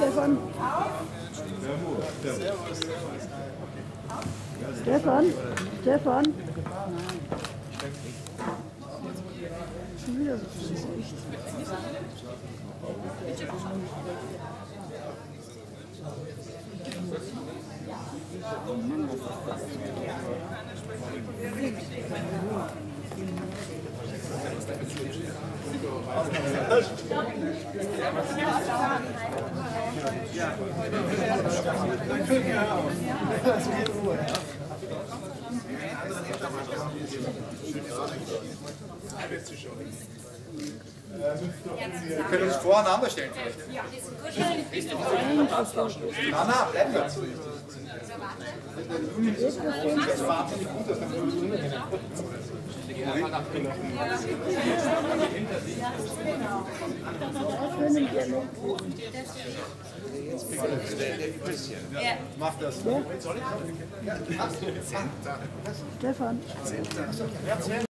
Stefan. Stefan. Stefan. Schon wieder so viel Licht. Wir können uns voreinander stellen vielleicht. Na, bleiben wir. Das war nicht gut, dass Mach das. Stefan.